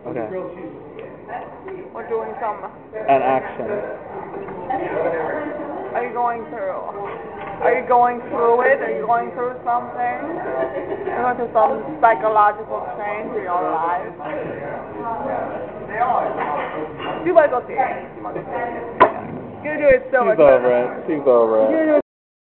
Okay. We're doing some. And action. Are you going through? Are you going through it? Are you going through something? You're going through some psychological change in your life. You might go see it. You do it so much She's over better. it. She's over it. You do it